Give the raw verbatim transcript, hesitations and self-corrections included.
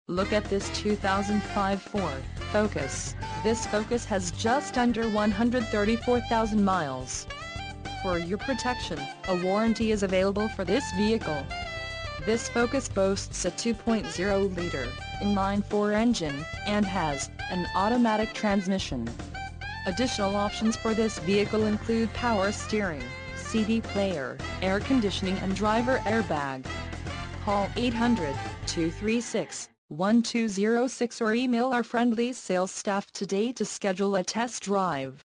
Look at this two thousand five Ford Focus. This Focus has just under one hundred thirty-four thousand miles. For your protection, a warranty is available for this vehicle. This Focus boasts a two point oh liter inline-four engine, and has an automatic transmission. Additional options for this vehicle include power steering, C D player, air conditioning and driver airbag. Call eight hundred, two three six, one two zero six or email our friendly sales staff today to schedule a test drive.